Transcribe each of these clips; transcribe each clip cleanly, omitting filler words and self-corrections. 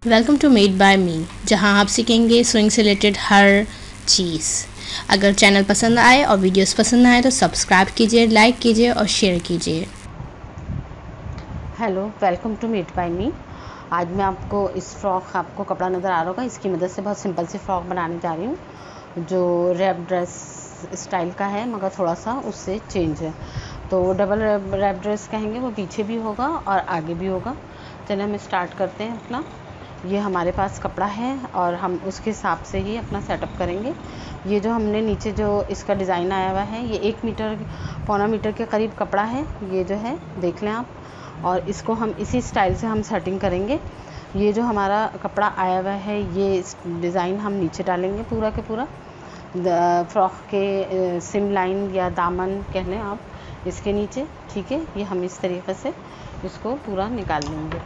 Welcome to made by me, जहां आप सीखेंगे स्विंग से रिलेटेड हर चीज़। अगर चैनल पसंद आए और वीडियोस पसंद आए तो सब्सक्राइब कीजिए, लाइक कीजिए और शेयर कीजिए। Hello, welcome to made by me. आज मैं आपको इस फ्रॉक, आपको कपड़ा नज़र आ रहा होगा, इसकी मदद से बहुत सिंपल सी फ्रॉक बनाने जा रही हूँ जो रैप ड्रेस स्टाइल का है मगर थोड़ा सा उससे चेंज है। तो डबल रैप ड्रेस कहेंगे, वो पीछे भी होगा और आगे भी होगा। चलिए हम स्टार्ट करते हैं अपना। ये हमारे पास कपड़ा है और हम उसके हिसाब से ही अपना सेटअप करेंगे। ये जो हमने नीचे जो इसका डिज़ाइन आया हुआ है, ये 1 मीटर पौना मीटर के करीब कपड़ा है। ये जो है देख लें आप, और इसको हम इसी स्टाइल से हम सेटिंग करेंगे। ये जो हमारा कपड़ा आया हुआ है, ये डिज़ाइन हम नीचे डालेंगे पूरा के पूरा फ्रॉक के सिम लाइन या दामन कह लें आप, इसके नीचे। ठीक है, ये हम इस तरीके से इसको पूरा निकाल लेंगे।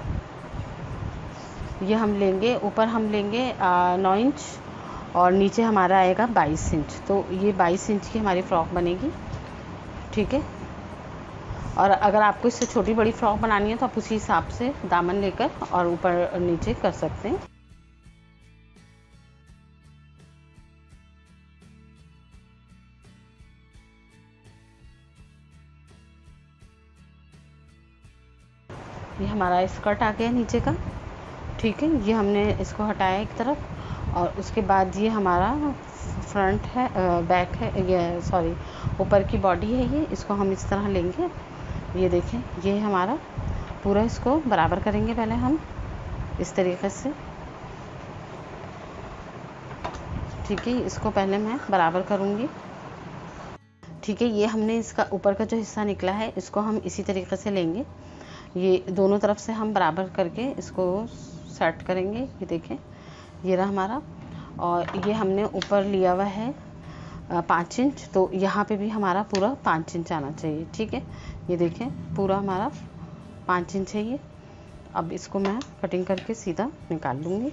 ये हम लेंगे, ऊपर हम लेंगे 9 इंच और नीचे हमारा आएगा 22 इंच। तो ये 22 इंच की हमारी फ़्रॉक बनेगी। ठीक है, और अगर आपको इससे छोटी बड़ी फ्रॉक बनानी है तो आप उसी हिसाब से दामन लेकर और ऊपर नीचे कर सकते हैं। ये हमारा स्कर्ट आ गया नीचे का। ठीक है, ये हमने इसको हटाया एक तरफ, और उसके बाद ये हमारा फ्रंट है, बैक है, ये सॉरी ऊपर की बॉडी है। ये इसको हम इस तरह लेंगे। ये देखें, ये हमारा पूरा, इसको बराबर करेंगे पहले हम इस तरीके से। ठीक है, इसको पहले मैं बराबर करूँगी। ठीक है, ये हमने इसका ऊपर का जो हिस्सा निकला है, इसको हम इसी तरीके से लेंगे। ये दोनों तरफ से हम बराबर करके इसको सेट करेंगे। ये देखें, ये रहा हमारा। और ये हमने ऊपर लिया हुआ है 5 इंच, तो यहाँ पे भी हमारा पूरा 5 इंच आना चाहिए। ठीक है, ये देखें पूरा हमारा 5 इंच है ये। अब इसको मैं कटिंग करके सीधा निकाल लूँगी।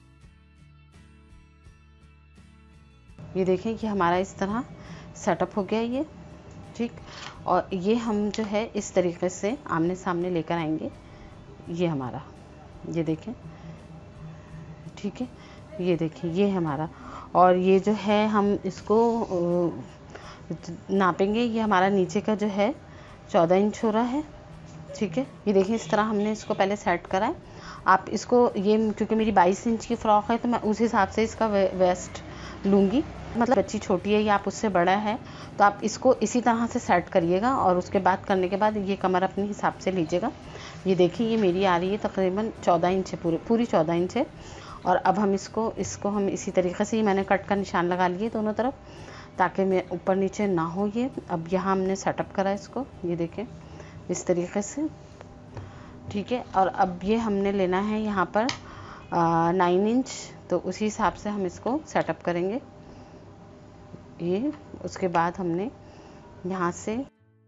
ये देखें, ये हमारा इस तरह सेटअप हो गया ये। ठीक, और ये हम जो है इस तरीके से आमने सामने लेकर आएंगे। ये हमारा, ये देखें। ठीक है, ये देखिए, ये है हमारा। और ये जो है हम इसको नापेंगे। ये हमारा नीचे का जो है 14 इंच हो रहा है। ठीक है, ये देखिए, इस तरह हमने इसको पहले सेट करा है। आप इसको, ये क्योंकि मेरी 22 इंच की फ़्रॉक है तो मैं उस हिसाब से इसका वेस्ट लूँगी। मतलब बच्ची छोटी है या आप उससे बड़ा है तो आप इसको इसी तरह से सेट करिएगा, और उसके बाद करने के बाद ये कमर अपने हिसाब से लीजिएगा। ये देखिए, ये मेरी आ रही है तकरीबन 14 इंच है, पूरी 14 इंच है। और अब हम इसको हम इसी तरीके से ही मैंने कट का निशान लगा लिए दोनों तरफ, ताकि मैं ऊपर नीचे ना हो ये। अब यहाँ हमने सेटअप करा इसको, ये देखें इस तरीके से। ठीक है, और अब ये हमने लेना है यहाँ पर 9 इंच, तो उसी हिसाब से हम इसको सेटअप करेंगे। ये उसके बाद हमने यहाँ से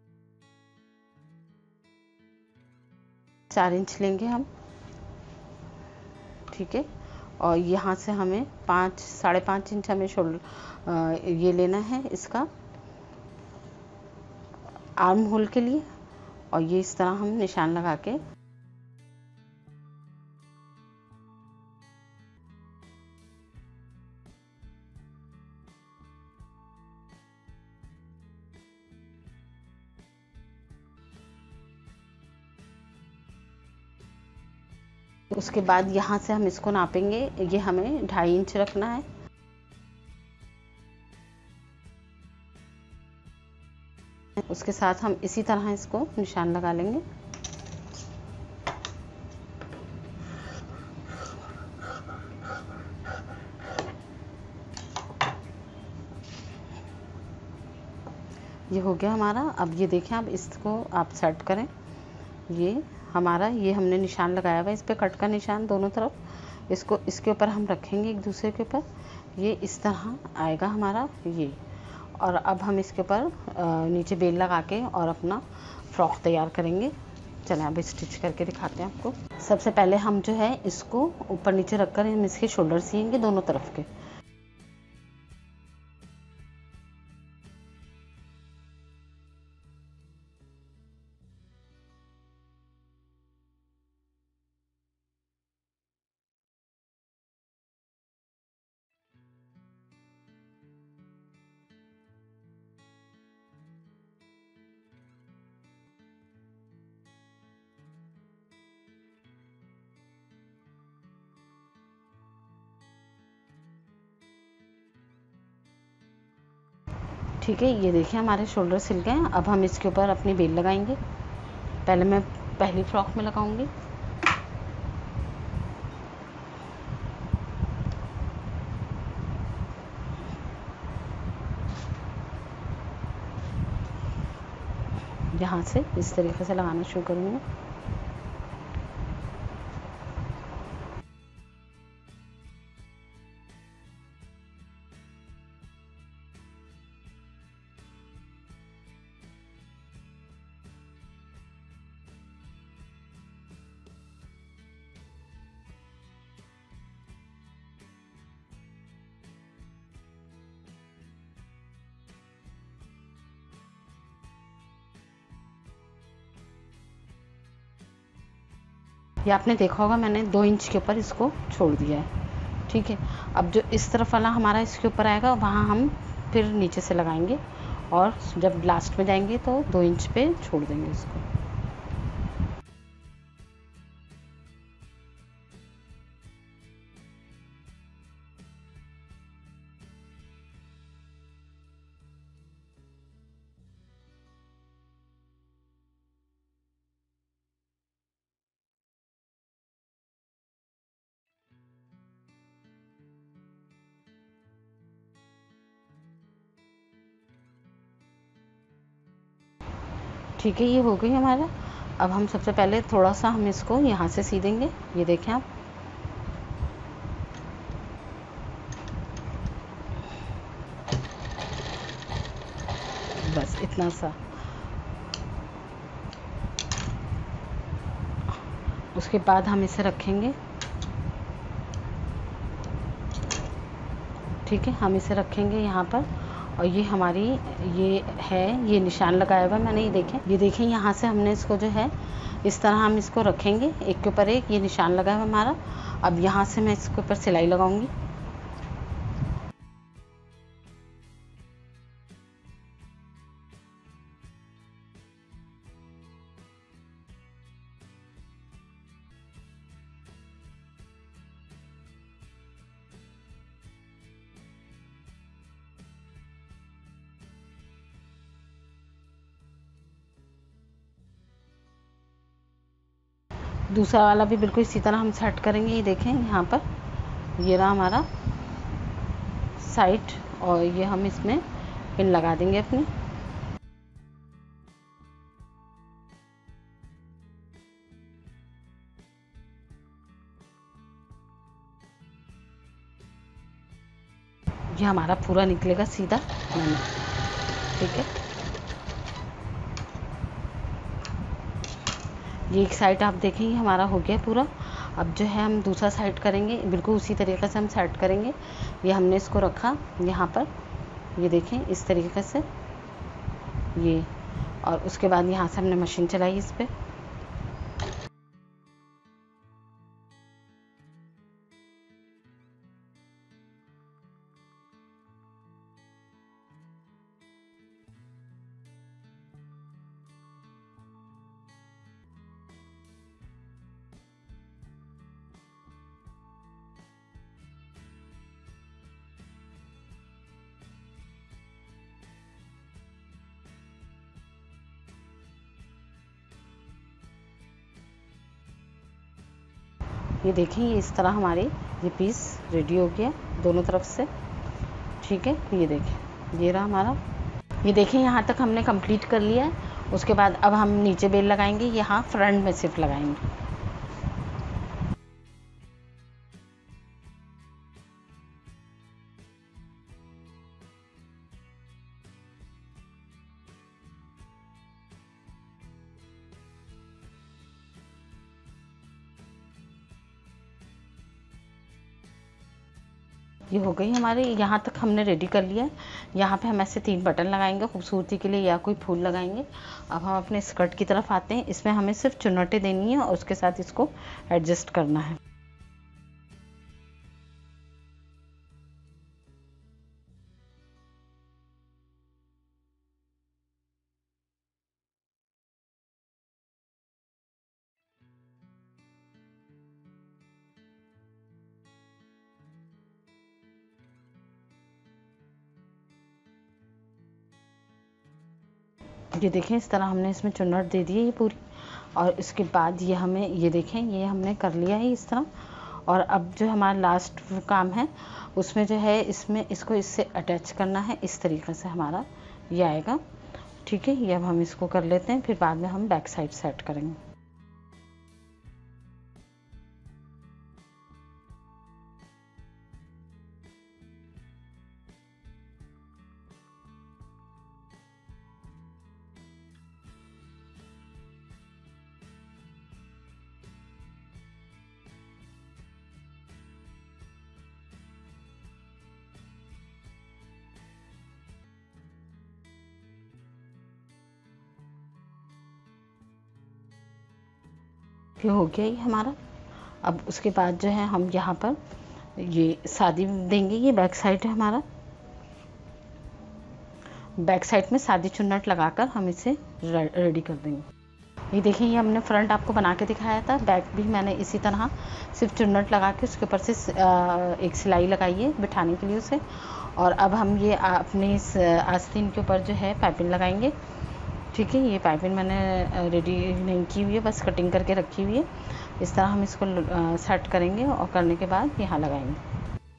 4 इंच लेंगे हम। ठीक है, और यहाँ से हमें 5 साढ़े 5 इंच हमें शोल्डर ये लेना है इसका आर्म होल के लिए। और ये इस तरह हम निशान लगा के उसके बाद यहाँ से हम इसको नापेंगे। ये हमें 2.5 इंच रखना है। उसके साथ हम इसी तरह इसको निशान लगा लेंगे। ये हो गया हमारा। अब ये देखें, अब इसको आप सेट करें। ये हमारा, ये हमने निशान लगाया हुआ है, इस पे कट का निशान दोनों तरफ। इसको इसके ऊपर हम रखेंगे एक दूसरे के ऊपर। ये इस तरह आएगा हमारा ये। और अब हम इसके ऊपर नीचे बेल लगा के और अपना फ्रॉक तैयार करेंगे। चलें अब स्टिच करके दिखाते हैं आपको। सबसे पहले हम जो है इसको ऊपर नीचे रखकर हम इसके शोल्डर सिएंगे दोनों तरफ के। ठीक है, ये देखिए हमारे शोल्डर सिल गए हैं। अब हम इसके ऊपर अपनी बेल लगाएंगे। पहले मैं पहली फ्रॉक में लगाऊंगी। यहाँ से इस तरीके से लगाना शुरू करूँगी। ये आपने देखा होगा मैंने 2 इंच के ऊपर इसको छोड़ दिया है। ठीक है, अब जो इस तरफ वाला हमारा इसके ऊपर आएगा वहाँ हम फिर नीचे से लगाएंगे और जब लास्ट में जाएंगे तो 2 इंच पे छोड़ देंगे इसको। ठीक है, ये हो गई हमारा। अब हम सबसे पहले थोड़ा सा हम इसको यहाँ से सी देंगे। ये देखें आप, बस इतना सा। उसके बाद हम इसे रखेंगे। ठीक है, हम इसे रखेंगे यहाँ पर। और ये हमारी ये निशान लगाया हुआ मैंने, ये देखें यहाँ से हमने इसको जो है इस तरह हम इसको रखेंगे एक के ऊपर एक। ये निशान लगा हुआ हमारा। अब यहाँ से मैं इसके ऊपर सिलाई लगाऊंगी। दूसरा वाला भी बिल्कुल इसी तरह हम सेट करेंगे। ये देखें यहाँ पर ये रहा हमारा साइड, और ये हम इसमें पिन लगा देंगे अपनी। ये हमारा पूरा निकलेगा सीधा मैंने। ठीक है, ये एक साइड आप देखेंगे हमारा हो गया पूरा। अब जो है हम दूसरा साइड करेंगे, बिल्कुल उसी तरीके से हम सेट करेंगे। ये हमने इसको रखा यहाँ पर, ये देखें इस तरीके से ये। और उसके बाद यहाँ से हमने मशीन चलाई इस पर। ये देखें, ये इस तरह हमारे ये पीस रेडी हो गया दोनों तरफ से। ठीक है, ये देखें ये रहा हमारा। ये देखें यहाँ तक हमने कंप्लीट कर लिया है। उसके बाद अब हम नीचे बेल लगाएंगे, यहाँ फ्रंट में सिर्फ लगाएंगे। ये हो गई हमारे, यहाँ तक हमने रेडी कर लिया है। यहाँ पे हम ऐसे 3 बटन लगाएंगे खूबसूरती के लिए, या कोई फूल लगाएंगे। अब हम अपने स्कर्ट की तरफ आते हैं। इसमें हमें सिर्फ चुन्नटें देनी है और उसके साथ इसको एडजस्ट करना है। ये देखें इस तरह हमने इसमें चुन्नट दे दी है ये पूरी, और इसके बाद ये हमें ये देखें ये हमने कर लिया है इस तरह। और अब जो हमारा लास्ट काम है उसमें जो है इसमें इसको इससे अटैच करना है, इस तरीके से हमारा ये आएगा। ठीक है, ये अब हम इसको कर लेते हैं, फिर बाद में हम बैक साइड सेट करेंगे। ये हो गया ये हमारा। अब उसके बाद जो है हम यहाँ पर ये सादी देंगे, ये बैक साइड है हमारा। बैक साइड में सादी चुन्नट लगाकर हम इसे रेडी कर देंगे। ये देखिए ये हमने फ्रंट आपको बना के दिखाया था, बैक भी मैंने इसी तरह सिर्फ चुन्नट लगा के उसके ऊपर से एक सिलाई लगाई है बिठाने के लिए उसे। और अब हम ये अपने इस आस्तीन के ऊपर जो है पाइपिंग लगाएंगे। ठीक है, ये पाइपिंग मैंने रेडी नहीं की हुई है, बस कटिंग करके रखी हुई है। इस तरह हम इसको सेट करेंगे और करने के बाद यहाँ लगाएंगे।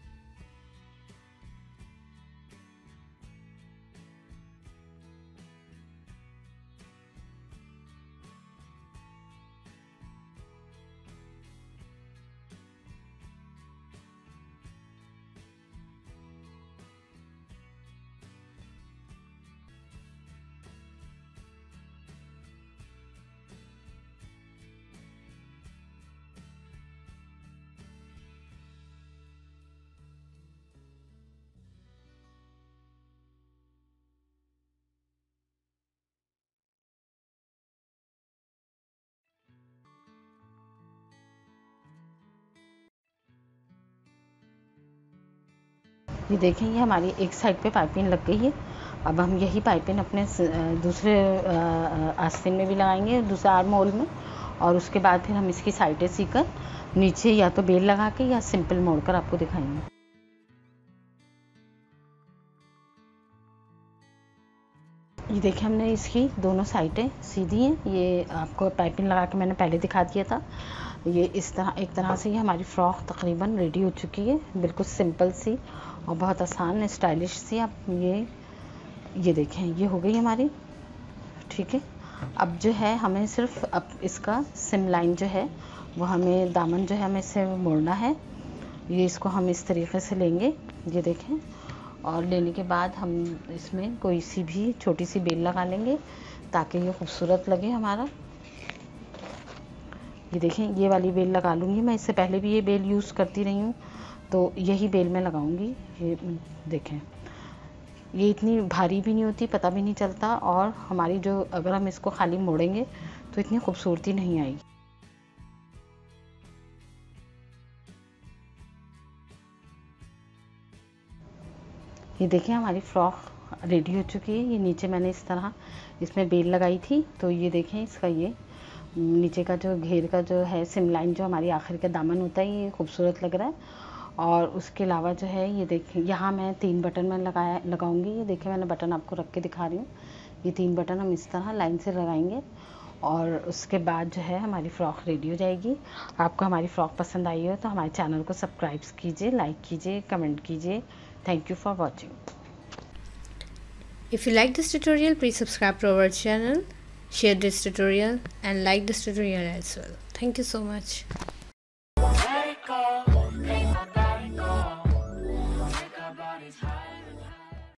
ये देखें ये हमारी एक साइड पे पाइपिंग लग गई है। अब हम यही पाइपिंग अपने दूसरे आस्तीन में भी लगाएंगे, दूसरे आर्म होल में। और उसके बाद फिर हम इसकी साइडें सीकर नीचे या तो बेल लगा के या सिंपल मोड़कर आपको दिखाएंगे। ये देखिए हमने इसकी दोनों साइडें सीधी हैं। ये आपको पाइपिंग लगा के मैंने पहले दिखा दिया था। ये इस तरह एक तरह से ये हमारी फ्रॉक तकरीबन रेडी हो चुकी है, बिल्कुल सिंपल सी और बहुत आसान स्टाइलिश सी। आप ये देखें ये हो गई हमारी। ठीक है, अब जो है हमें सिर्फ अब इसका सिम लाइन जो है वो हमें दामन जो है हमें इसे मोड़ना है। ये इसको हम इस तरीके से लेंगे, ये देखें। और लेने के बाद हम इसमें कोई सी भी छोटी सी बेल लगा लेंगे ताकि ये खूबसूरत लगे हमारा। ये देखें ये वाली बेल लगा लूँगी मैं, इससे पहले भी ये बेल यूज़ करती रही हूँ तो यही बेल मैं लगाऊंगी। ये देखें ये इतनी भारी भी नहीं होती, पता भी नहीं चलता, और हमारी जो अगर हम इसको खाली मोड़ेंगे तो इतनी खूबसूरती नहीं आएगी। ये देखिए हमारी फ्रॉक रेडी हो चुकी है। ये नीचे मैंने इस तरह इसमें बेल लगाई थी, तो ये देखें इसका ये नीचे का जो घेर का जो है सिम लाइन जो हमारी आखिर का दामन होता है ये खूबसूरत लग रहा है। और उसके अलावा जो है ये देखिए यहाँ मैं 3 बटन मैं लगाऊंगी। ये देखिए मैंने बटन आपको रख के दिखा रही हूँ। ये 3 बटन हम इस तरह लाइन से लगाएंगे और उसके बाद जो है हमारी फ़्रॉक रेडी हो जाएगी। आपको हमारी फ़्रॉक पसंद आई हो तो हमारे चैनल को सब्सक्राइब कीजिए, लाइक कीजिए, कमेंट कीजिए। Thank you for watching. If you like this tutorial, please subscribe to our channel, share this tutorial and like this tutorial as well. Thank you so much.